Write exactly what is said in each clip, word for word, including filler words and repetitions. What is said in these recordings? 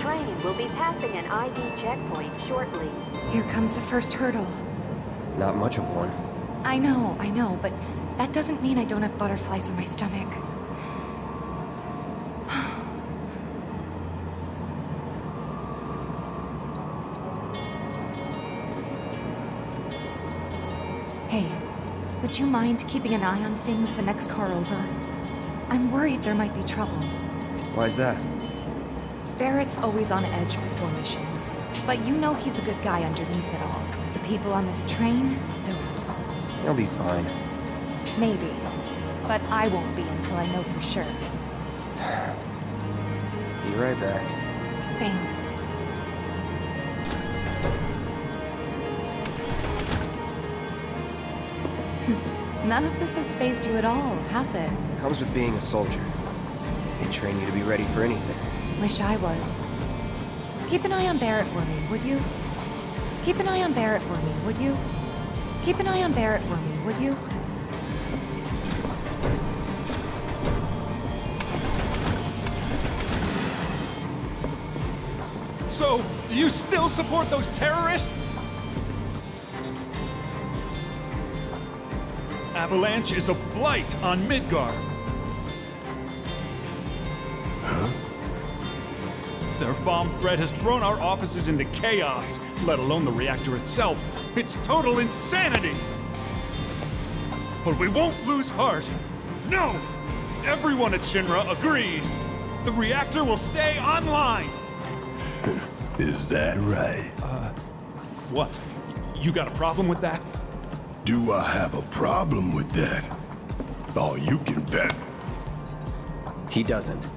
train will be passing an I D checkpoint shortly. Here comes the first hurdle. Not much of one. I know, I know, but that doesn't mean I don't have butterflies in my stomach. Hey, would you mind keeping an eye on things the next car over? I'm worried there might be trouble. Why's that? Barrett's always on edge before missions, but you know he's a good guy underneath it all. The people on this train don't. He'll be fine. Maybe, but I won't be until I know for sure. Be right back. Thanks. None of this has fazed you at all, has it? Comes with being a soldier. They train you to be ready for anything. Wish I was. Keep an eye on Barrett for me, would you? Keep an eye on Barrett for me, would you? Keep an eye on Barrett for me, would you? So, do you still support those terrorists? Avalanche is a blight on Midgar. Huh? Their bomb threat has thrown our offices into chaos, let alone the reactor itself. It's total insanity! But we won't lose heart. No! Everyone at Shinra agrees. The reactor will stay online. Is that right? Uh, what? You got a problem with that? Do I have a problem with that? Oh, you can bet. He doesn't.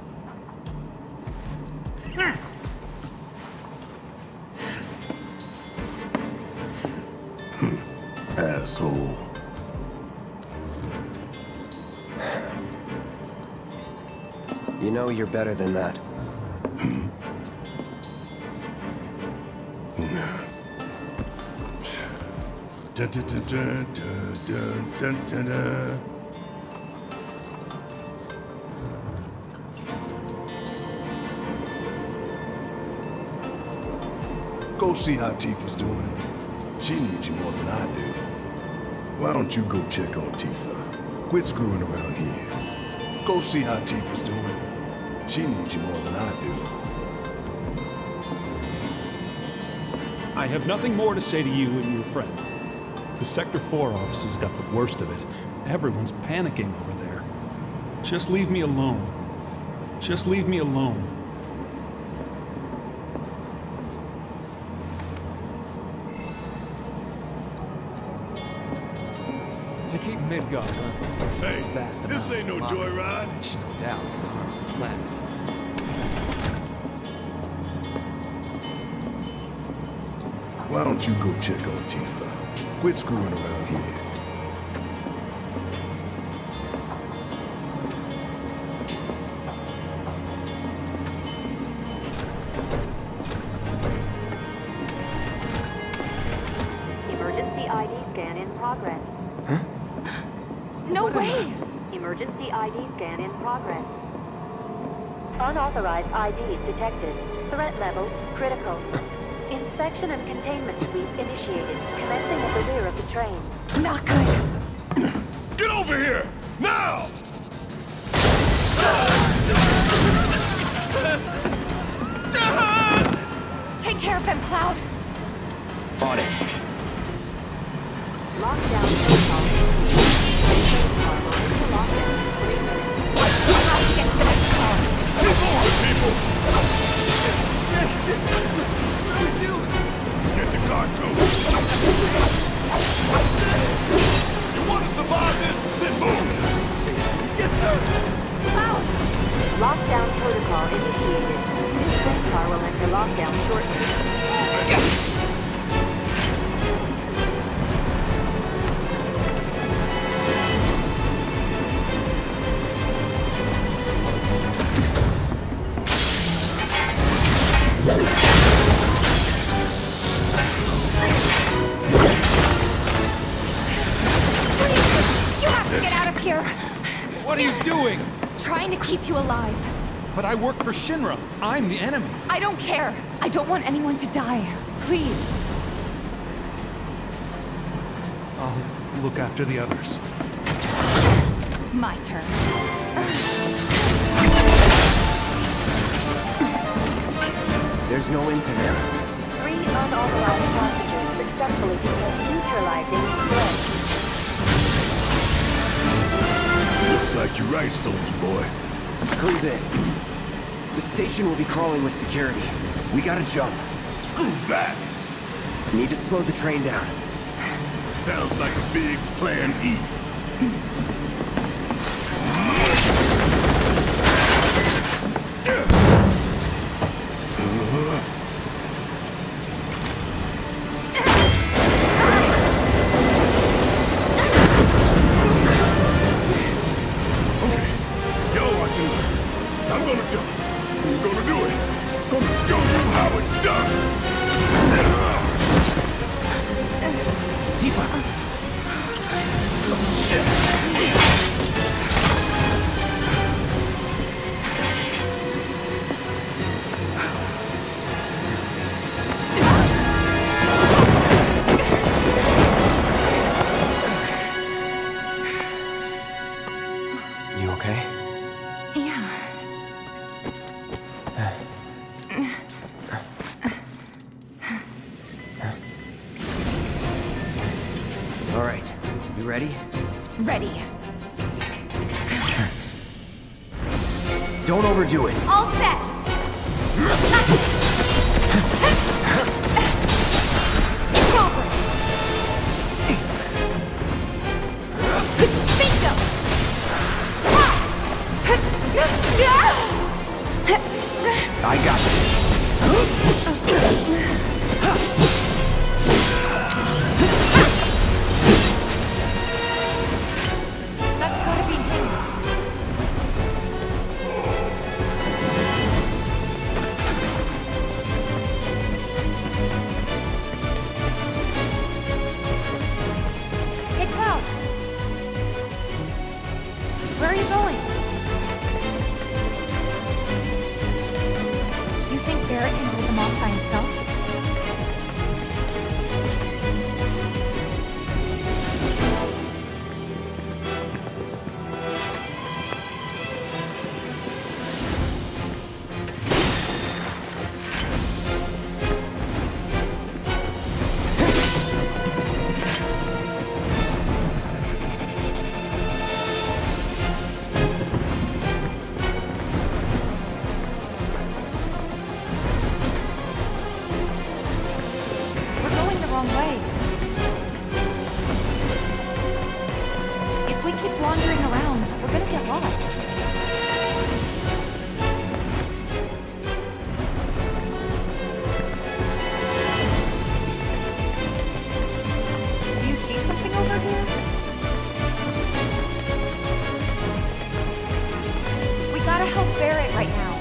Asshole. You know you're better than that. Dun, dun, dun, dun, dun, dun, dun, dun. Go see how Tifa's doing. She needs you more than I do. Why don't you go check on Tifa? Quit screwing around here. Go see how Tifa's doing. She needs you more than I do. I have nothing more to say to you and your friend. The Sector four offices got the worst of it. Everyone's panicking over there. Just leave me alone. Just leave me alone. To keep Midgar running, it's Hey, vast this ain't no amounts of joyride. which, no doubt, harms the planet. Why don't you go check on Tifa? Quit screwing around here. Emergency I D scan in progress. Huh? No way! Emergency I D scan in progress. Unauthorized I Ds detected. Threat level critical. Inspection and containment sweep initiated, commencing at the rear of the train. Not good! Get over here! Now! Take care of them, Cloud! On it. Lockdown protocol. Train car will enter lockdown in three minutes. We have to get to the next car! Get forward, people! Get the car, too! You want to survive this? Then move! Yes, sir! Cloud! Lockdown protocol initiated. This train car will enter lockdown shortly. Yes! You have to get out of here! What are you doing? Trying to keep you alive. But I work for Shinra. I'm the enemy. I don't care. I don't want anyone to die. Please. I'll look after the others. My turn. There's no end to them. Three unauthorized passengers successfully became neutralizing threat. Looks like you're right, soldier boy. Screw this. The station will be crawling with security. We gotta jump. Screw that! Need to slow the train down. Sounds like a Biggs plan E. You okay? Yeah. All right. You ready? Ready. Don't overdo it. All set. It's over. Bingo. I got this. That's gotta be him. Hey, Cloud. Where are you going? You think Barrett can hold them off by himself? We're going the wrong way. If we keep wandering around, we're gonna get lost. Do you see something over here? We gotta help Barrett right now.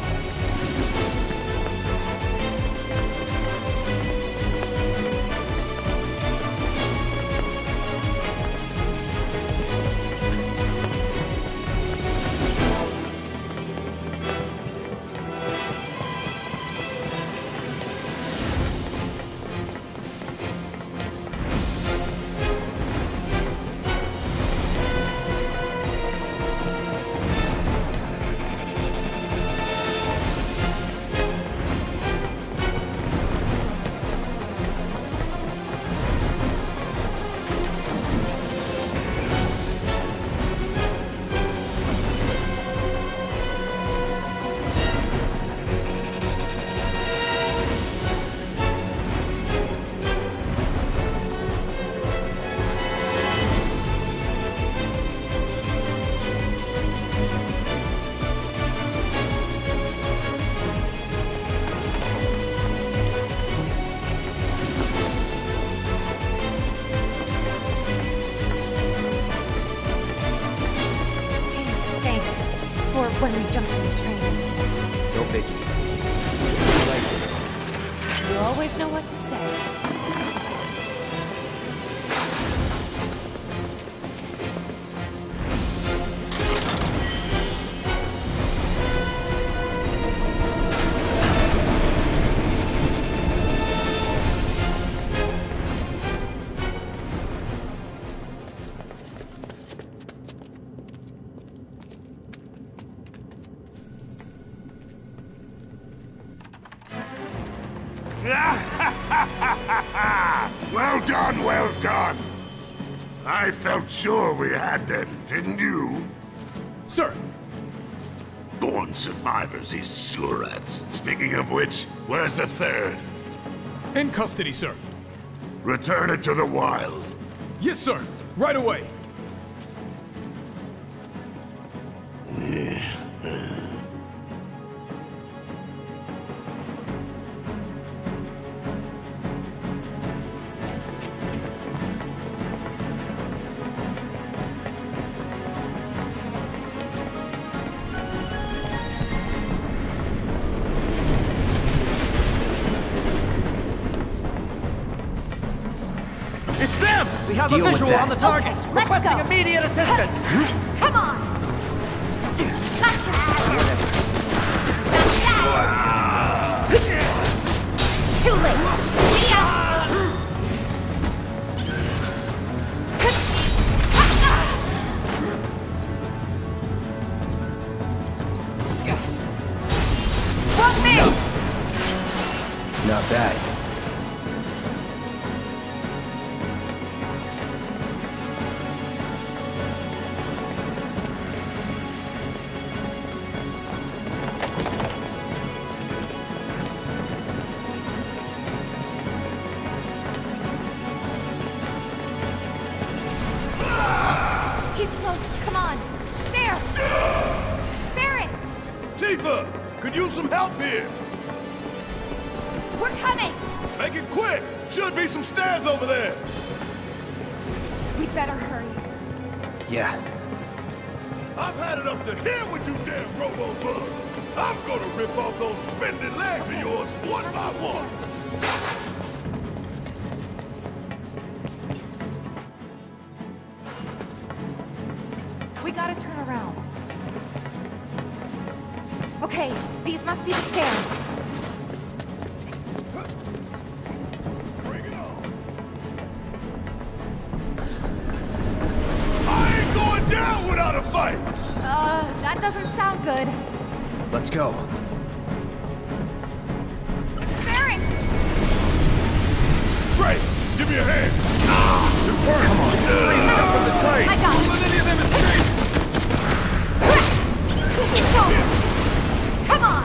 Thanks for when we jumped in the train. No biggie. You always know what to say. Well done, well done. I felt sure we had them, didn't you? Sir! Born survivors, these surats. Speaking of which, where's the third? In custody, sir. Return it to the wild. Yes, sir. Right away. It's them! We have Deal a with visual that. on the target. Okay, let's Requesting go. immediate assistance. Come on! Gotcha! Too late! See ya! Won't miss! Not bad. He's close. Come on. There. Barrett, Tifa! Could use some help here! we're coming. Make it quick! Should be some stairs over there! We'd better hurry. Yeah. I've had it up to here with you damn robo-bugs! I'm gonna rip off those spindly legs of yours one by one! We gotta turn around. Okay, these must be the stairs. Bring it on! I ain't going down without a fight! Uh, that doesn't sound good. Let's go. Barrett! Great! Give me a hand! Ah! It worked! Come on! Jump on the train! I got it. Don't let any of them escape! It's over. Come on.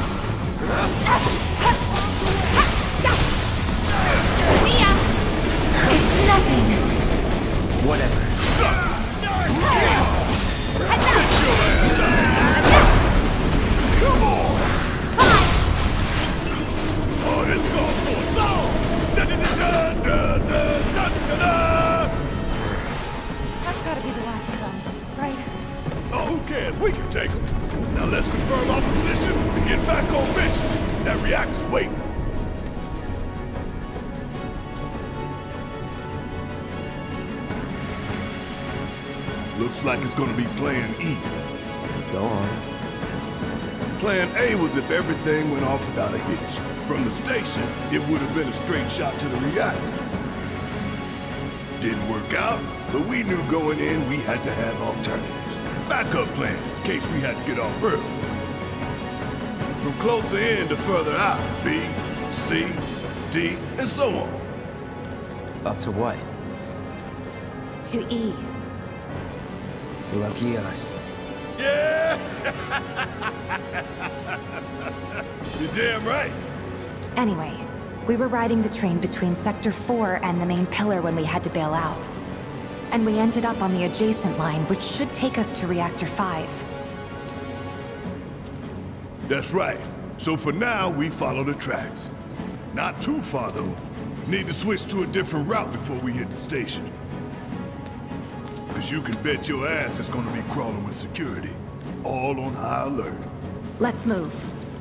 See ya. It's nothing. Whatever. Heads up. Come on! Come on. Oh, this calls for a song! Da-da-da-da-da-da-da-da-da! That's gotta be the last of them, right? Oh, who cares? We can take them. Now let's confirm our position and get back on mission. That reactor's waiting. Looks like it's gonna be Plan E. Go on. Plan A was if everything went off without a hitch. From the station, it would have been a straight shot to the reactor. Didn't work out, but we knew going in we had to have alternatives. Backup plans in case we had to get off early. From closer in to further out, B, C, D, and so on. Up to what? To E. Lucky us. Yeah! You're damn right. Anyway, we were riding the train between Sector four and the main pillar when we had to bail out. And we ended up on the adjacent line, which should take us to Reactor five. That's right. So for now, we follow the tracks. Not too far, though. Need to switch to a different route before we hit the station. Cause you can bet your ass it's gonna be crawling with security. All on high alert. Let's move.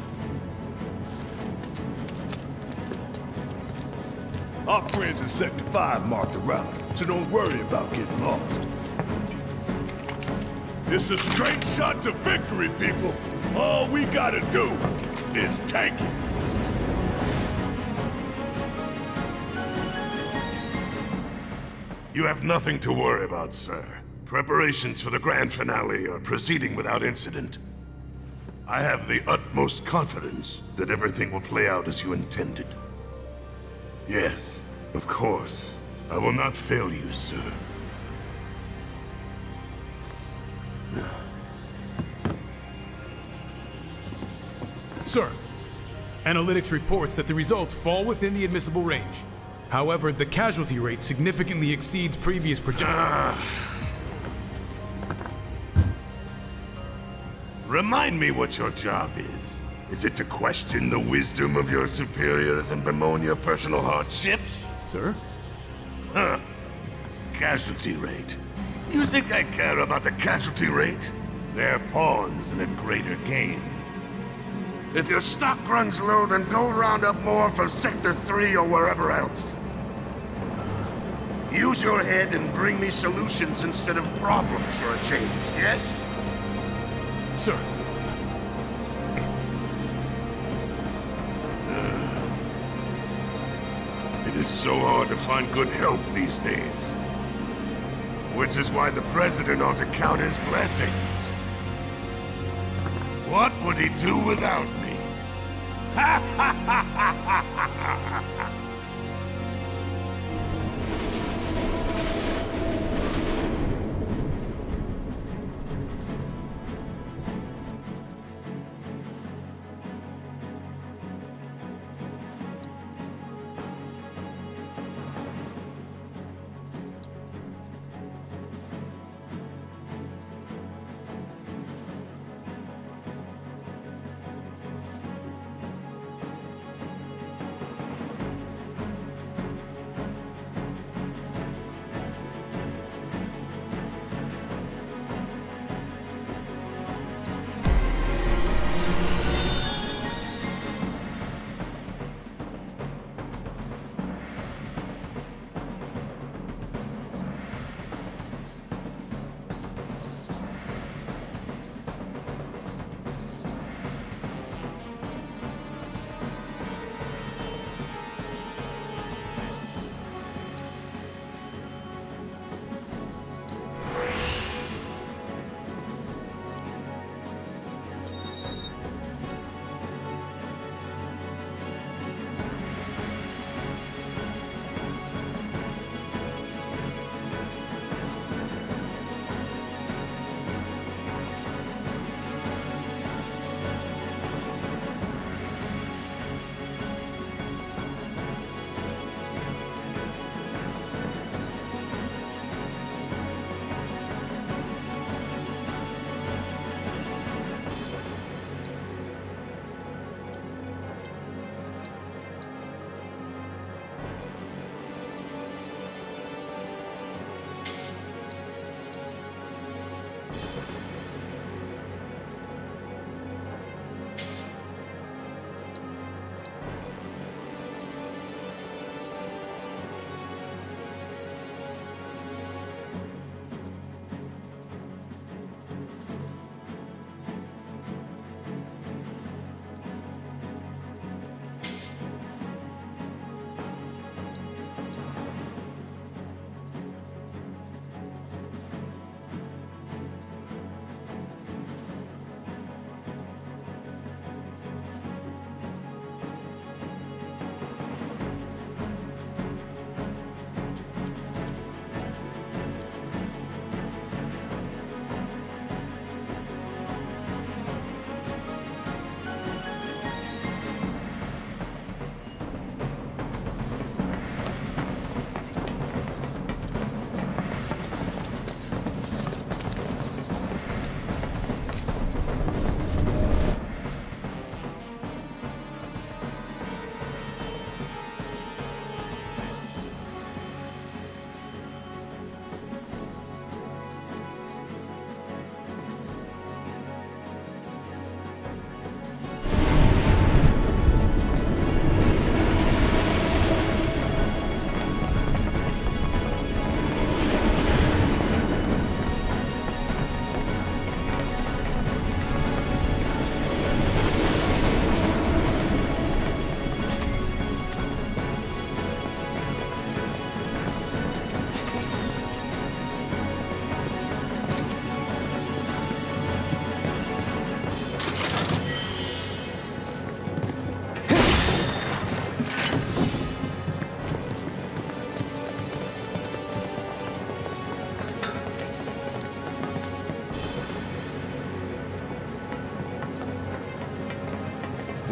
Our friends in Sector five marked the route, so don't worry about getting lost. It's a straight shot to victory, people. All we gotta do is take it. You have nothing to worry about, sir. Preparations for the grand finale are proceeding without incident. I have the utmost confidence that everything will play out as you intended. Yes, of course. I will not fail you, sir. Sir, analytics reports that the results fall within the admissible range. However, the casualty rate significantly exceeds previous projections. Ah. Remind me what your job is. Is it to question the wisdom of your superiors and bemoan your personal hardships? Sir? Huh. Casualty rate. You think I care about the casualty rate? They're pawns in a greater game. If your stock runs low, then go round up more from Sector three or wherever else. Use your head and bring me solutions instead of problems for a change, yes? Sir. It is so hard to find good help these days. Which is why the President ought to count his blessings. What would he do without me? Ha ha ha ha ha ha ha!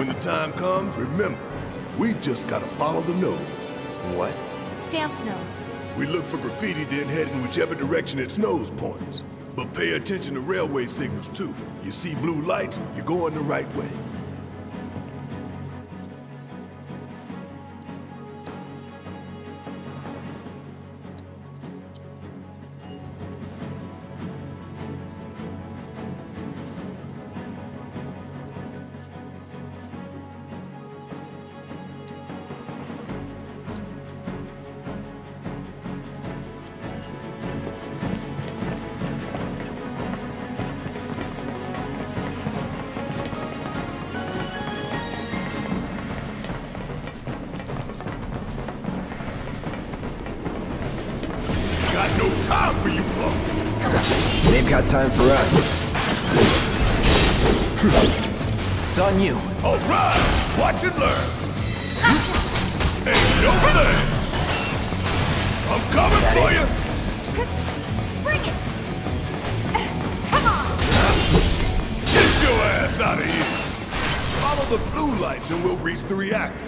the time comes, remember, we just gotta follow the nose. What? Stamp's nose. We look for graffiti, then head in whichever direction its nose points. But pay attention to railway signals, too. You see blue lights, you're going the right way. Got no time for you, punk. They've got time for us. It's on you. All right, watch and learn. Ain't no thing. I'm coming for you. Bring it! Come on! Get your ass out of here. Follow the blue lights and we'll reach the reactor.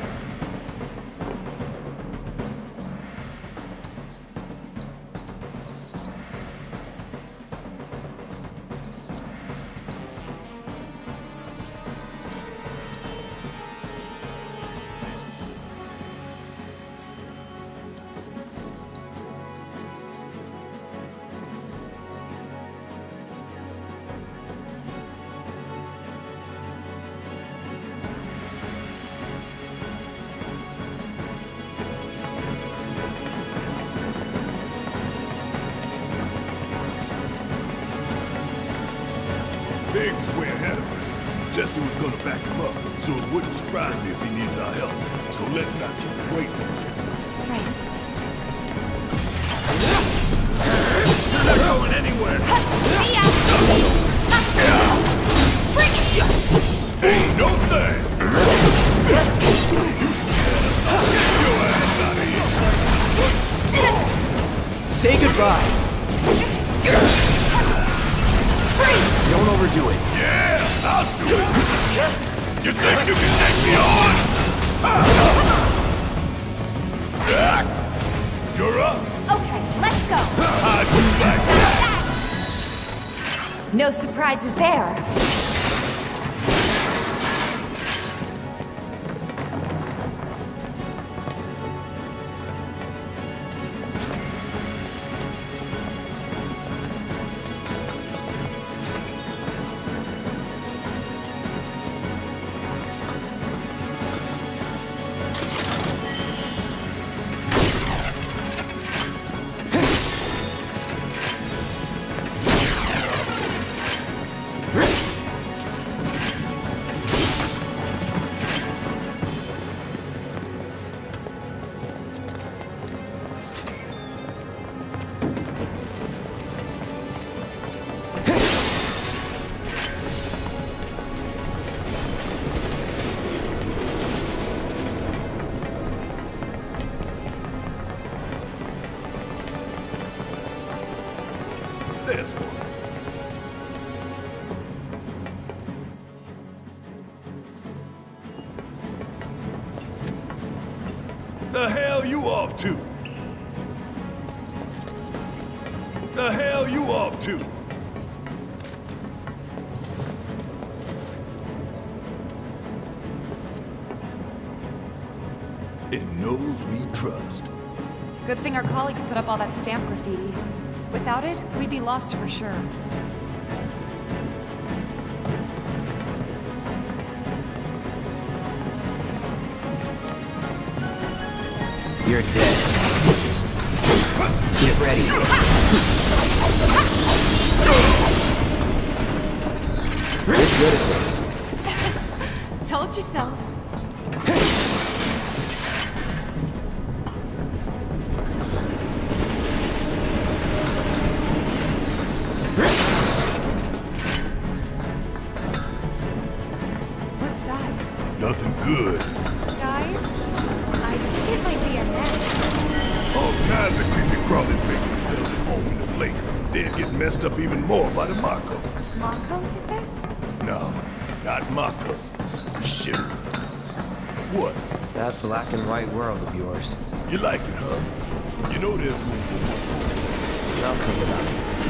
Biggs is way ahead of us. Jesse was gonna back him up, so it wouldn't surprise me if he needs our help. So let's not keep him waiting. Right. Not going anywhere. See ya! Bring it! Ain't no thing. You scared? Get your ass out of here. Say goodbye. Don't overdo it. Yeah, I'll do it. You think you can take me on? Ah. You're up. Okay, let's go. How'd you like that? No surprises there. There's one. The hell you off to? The hell you off to? It knows we trust. Good thing our colleagues put up all that stamp graffiti. Without it, we'd be lost for sure. You're dead. Get ready. You're good at this. Told you so. What's that? Nothing good. Guys, I think it might be a nest. All kinds of creepy crawlies make themselves at home in the flake. They'd get messed up even more by the Mako. Mako did this? No, not Mako. Shira. What? That black and white world of yours. You like it, huh? You know there's room for one more. I'll think about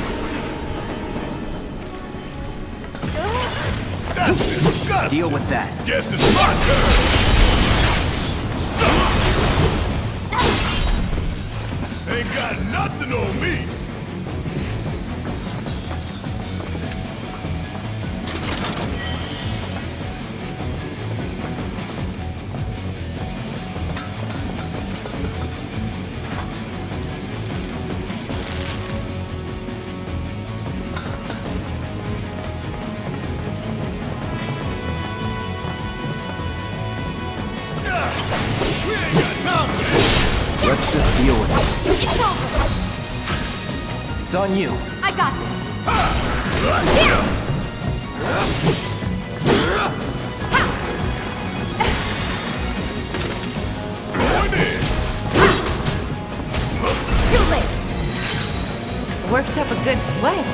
it. That's disgusting! Deal with that. Guess it's my turn! Ain't got nothing on me! Let's just deal with it. It's on you. I got this. Too late. Worked up a good sweat.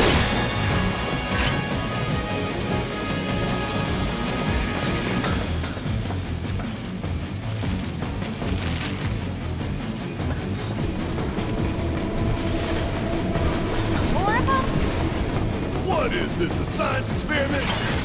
What is this, a science experiment?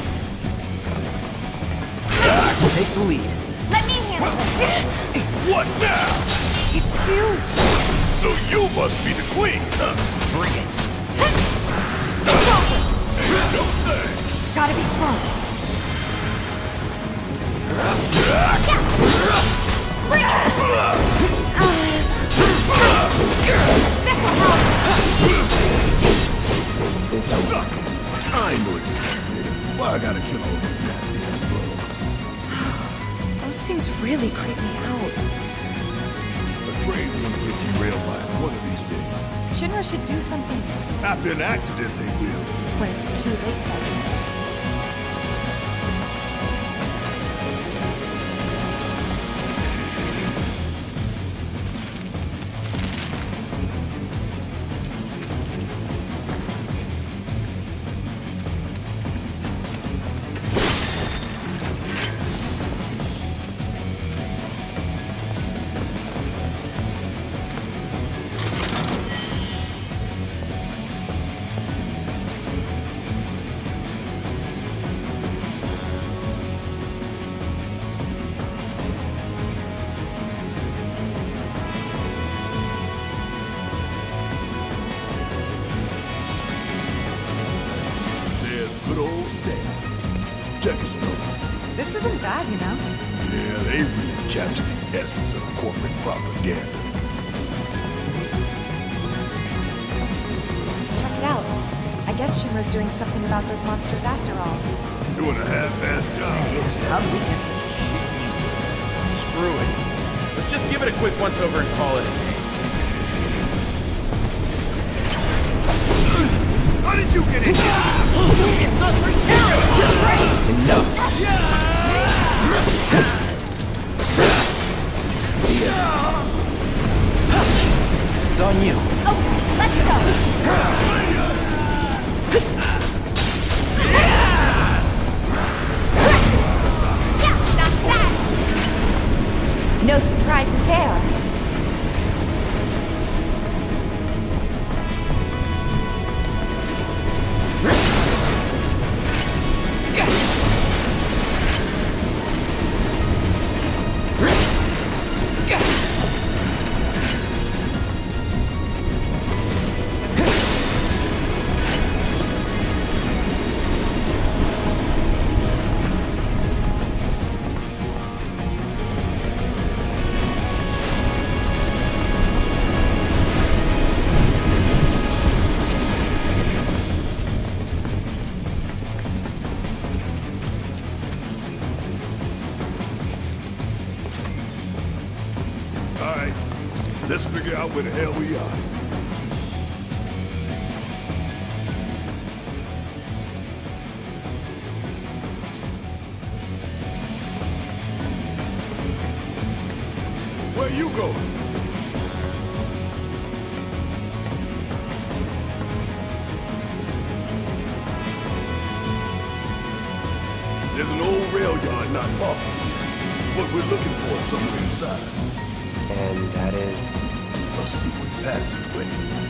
Take the lead. Let me handle it. What now? It's huge. So you must be the queen, huh? Bring it. It's over. Ain't no thing. Gotta be strong. This'll help. Suck it. I ain't no exterminator. Why I gotta kill all these nasty ass bugs? Those things really creep me out. The train's gonna get derailed by one of these days. Shinra should do something. After an accident, they will. When it's too late, then. Good old Stan. Check his nose. This isn't bad, you know. Yeah, they really captured the essence of corporate propaganda. Check it out. I guess Shinra's doing something about those monsters after all. Doing a half-assed job, looks like. How did we get such a shit detail? Screw it. Let's just give it a quick once-over and call it a day. How did you get in here? Enough. See ya. It's on you. Okay, let's go. Yeah, that's that. No surprises there. Alright, let's figure out where the hell we are. Where you going? There's an old rail yard not far from here. What we're looking for is somewhere inside. And that is... A secret passageway.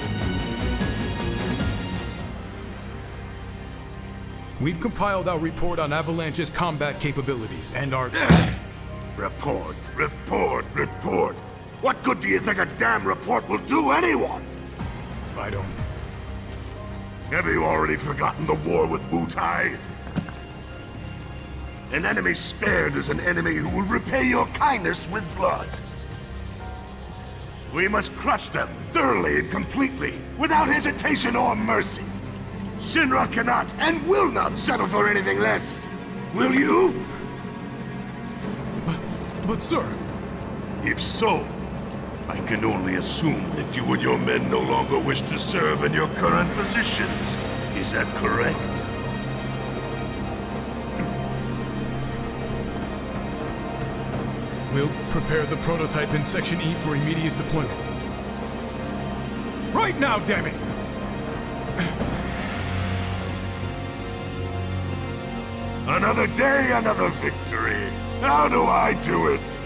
We've compiled our report on Avalanche's combat capabilities and our... Report, report, report. What good do you think a damn report will do anyone? I don't... Have you already forgotten the war with Wutai? An enemy spared is an enemy who will repay your kindness with blood. We must crush them thoroughly and completely, without hesitation or mercy. Shinra cannot and will not settle for anything less. Will you? But, but sir... If so, I can only assume that you and your men no longer wish to serve in your current positions. Is that correct? We'll prepare the prototype in Section E for immediate deployment. Right now, damn it! Another day, another victory. How do I do it?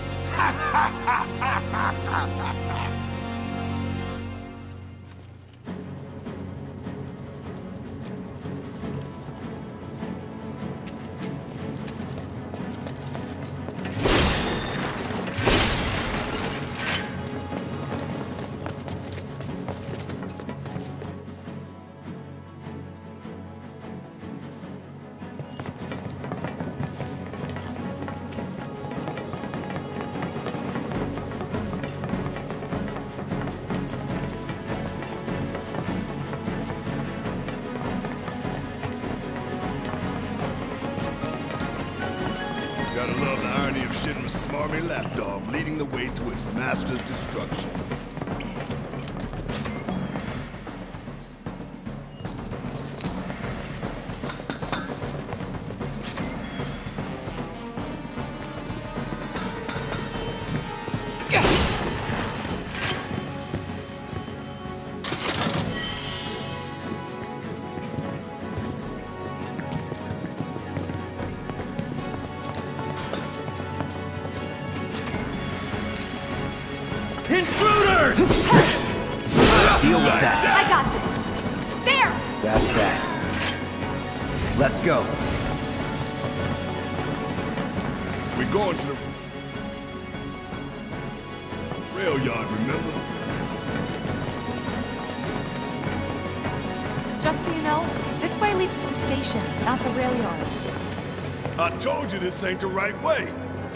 Gotta love the irony of Shinra's smarmy lapdog leading the way to its master's destruction. Intruders! Deal with that. I got this. There! That's that. Let's go. We're going to the rail yard, remember? Just so you know, this way leads to the station, not the rail yard. I told you this ain't the right way.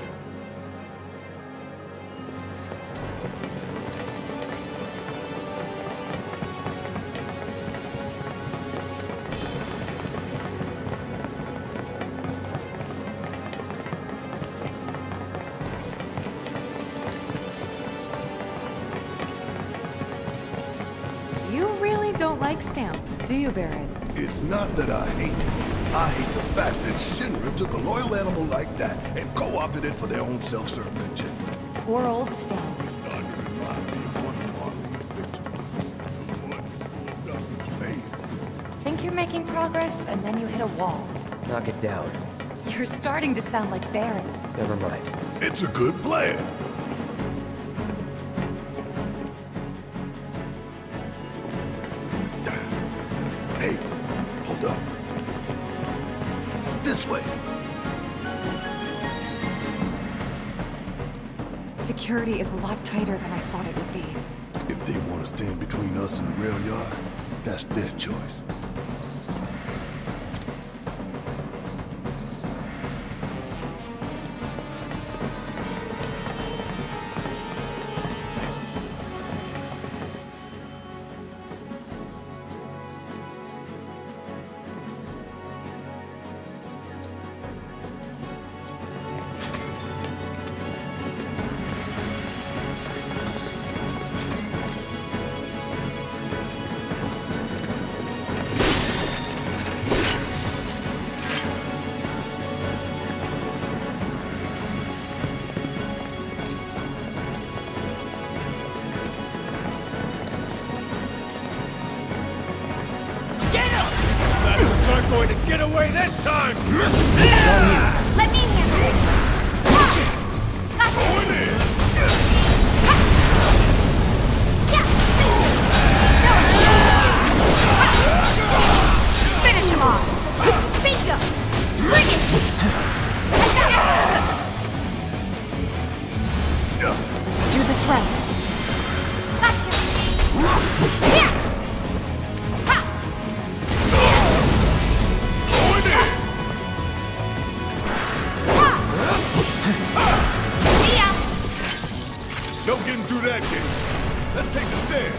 You really don't like Stamp, do you, Barret? It's not that I hate it. I hate the fact that Shinra took a loyal animal like that and co-opted it for their own self-serving agenda. Poor old Stamp. It's starting to remind me of one of Marlene's picture books. The one full of nothing mazes. Think you're making progress, and then you hit a wall. Knock it down. You're starting to sound like Barret. Never mind. It's a good plan. Hey, hold up. This way. Security is a lot tighter than I thought it would be. If they want to stand between us and the rail yard, that's their choice. Aren't going to get away this time! Let me handle it! Do this right. Gotcha! Yeah! Ha! Going in! See ya! No getting through that gate. Let's take the stairs.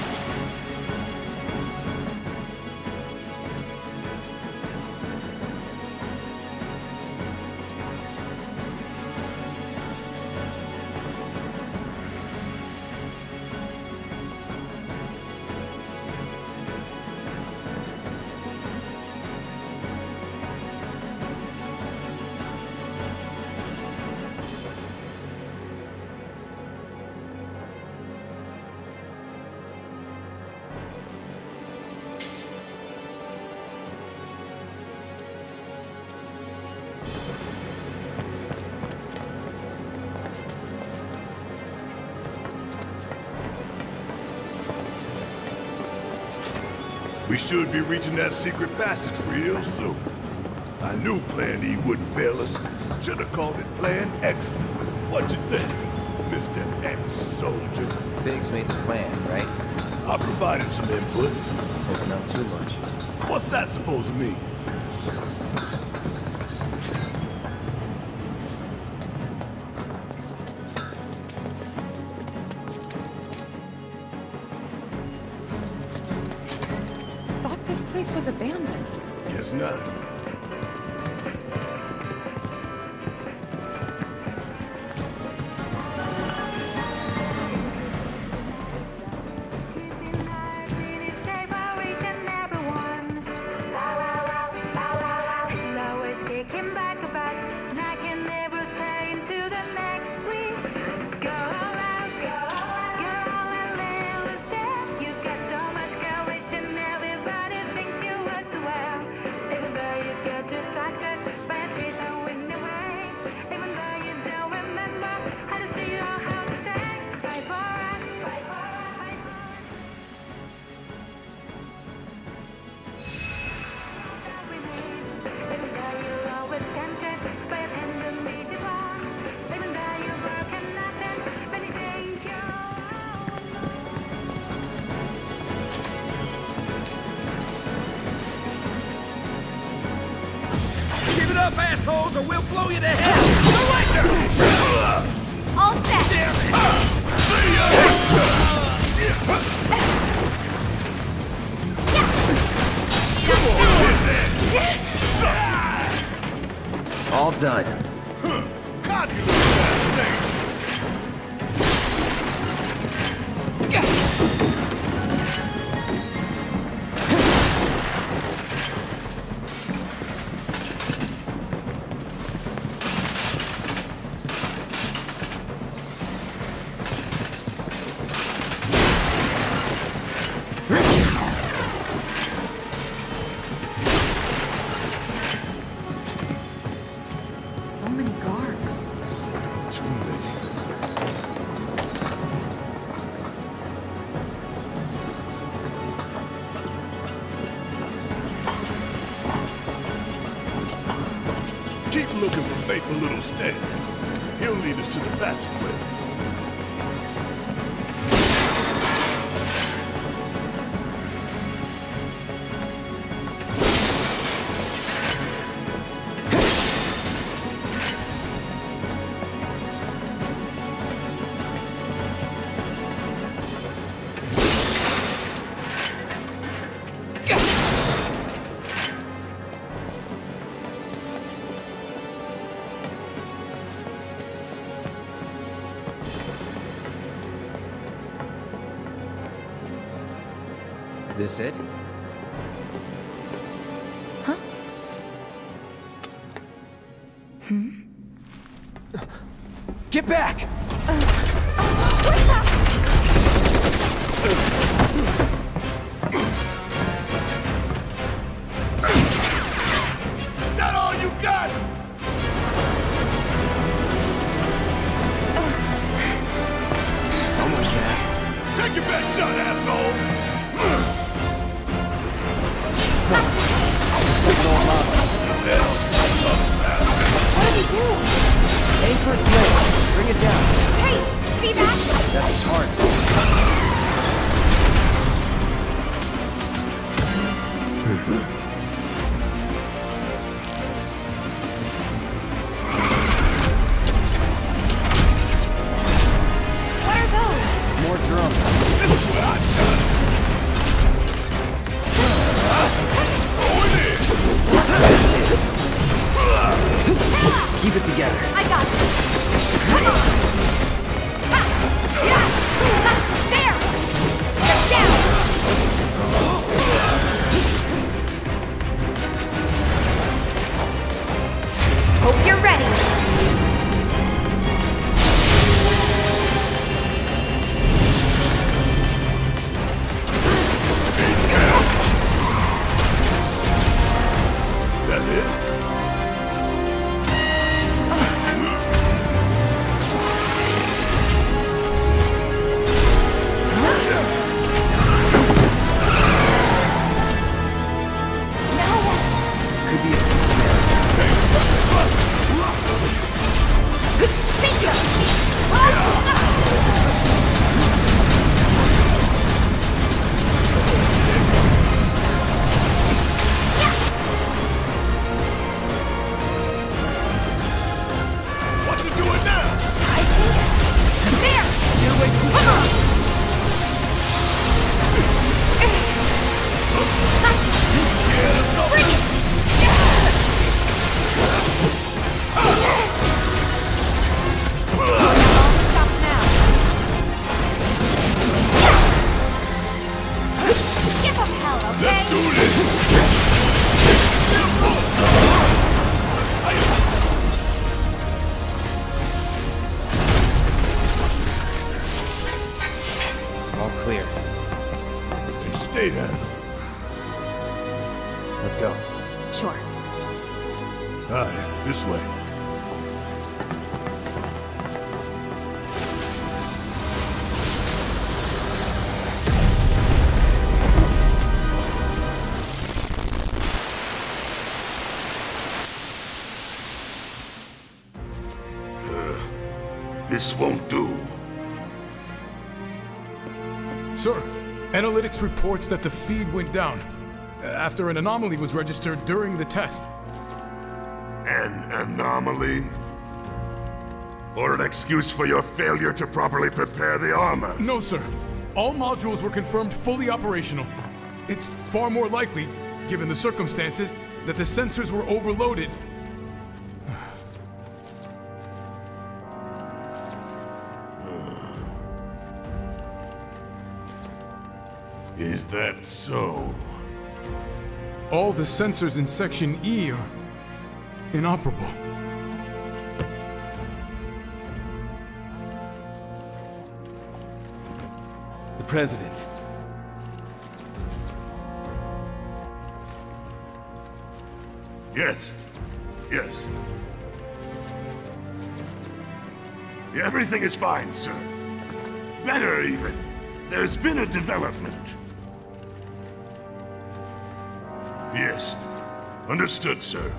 We should be reaching that secret passage real soon. I knew Plan E wouldn't fail us. Should have called it Plan Excellent. What you think, Mister Ex-Soldier? Biggs made the plan, right? I provided some input. Hope not too much. What's that supposed to mean? This place was abandoned. Guess not. Up, assholes, or we'll blow you to hell! Surrender! All set! Damn it! All done. God, you bad thing! So many guards. Too many. Keep looking for faithful little Stan. He'll lead us to the passageway. This it? Huh? Hmm? Get back! That all you got? It's almost there. Take your best shot, asshole! What did he do? Aim for its legs. Bring it down. Hey, see See that? That's Tart. What are those? More drums. This is what I shot. Keep it together. I got this. Come on. Ha! Yeah! Touch! There! Get down! Hope you're ready. That's it? Could be a system error. Thank you! What you doing now? I think... There! Come on! Bring it! Stop now. Give them hell, okay? Let's do this! All clear. Hey, stay down. Let's go. Sure. All right, this way. This won't do. Sir, analytics reports that the feed went down after an anomaly was registered during the test. An anomaly? Or an excuse for your failure to properly prepare the armor? No, sir. All modules were confirmed fully operational. It's far more likely, given the circumstances, that the sensors were overloaded. Is that so? All the sensors in Section E are inoperable. The President. Yes. Yes. Everything is fine, sir. Better, even. There's been a development. Yes. Understood, sir.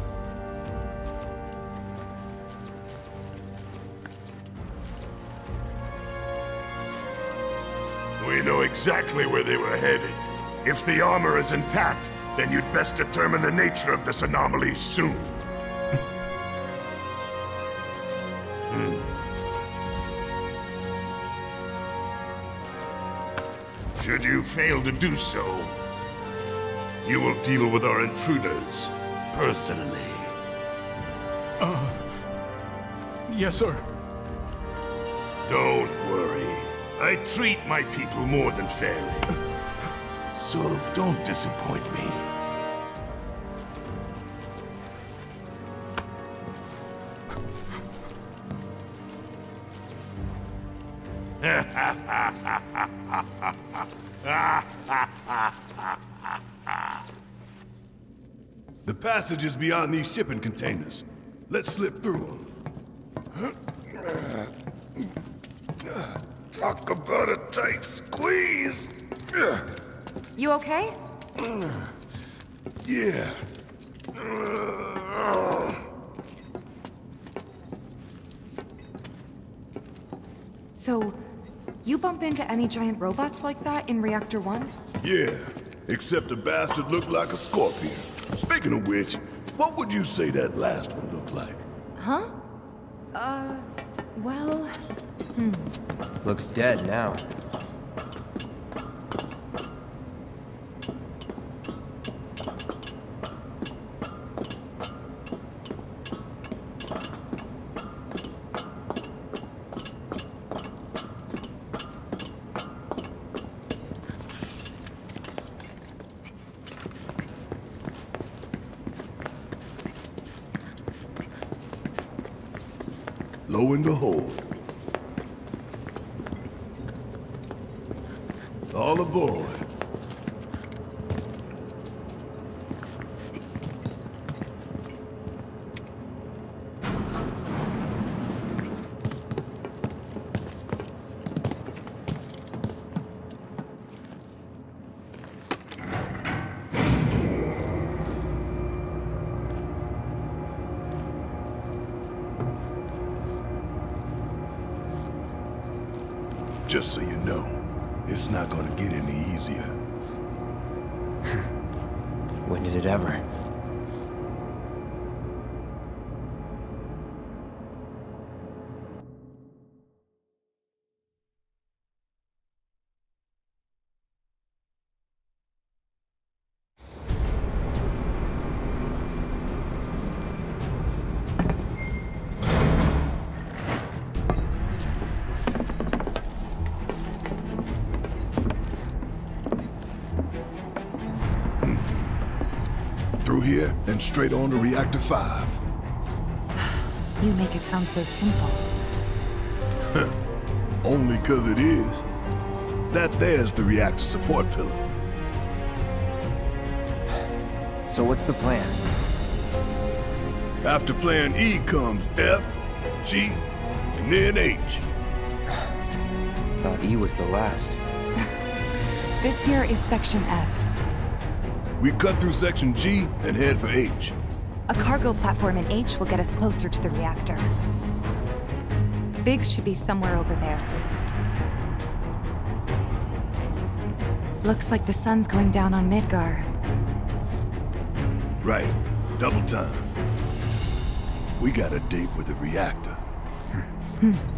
We know exactly where they were headed. If the armor is intact, then you'd best determine the nature of this anomaly soon. Hmm. Should you fail to do so, you will deal with our intruders personally. Uh... Yes, sir. Don't worry. I treat my people more than fairly. So don't disappoint me. The passage is beyond these shipping containers. Let's slip through them. Talk about a tight squeeze. You okay? Yeah. So, you bump into any giant robots like that in Reactor one? Yeah, except the bastard looked like a scorpion. Speaking of which, what would you say that last one looked like? Huh? Uh, well... Hmm. Looks dead now. Lo and behold. All aboard. Just so you know, it's not gonna get any easier. When did it ever? Through here and straight on to Reactor five. You make it sound so simple. Only 'cause it is. That there's the reactor support pillar. So what's the plan? After plan E comes F, G, and then H. Thought E was the last. This here is Section F. We cut through Section G and head for H. A cargo platform in H will get us closer to the reactor. Biggs should be somewhere over there. Looks like the sun's going down on Midgar. Right. Double time. We got a date with the reactor. Hmm.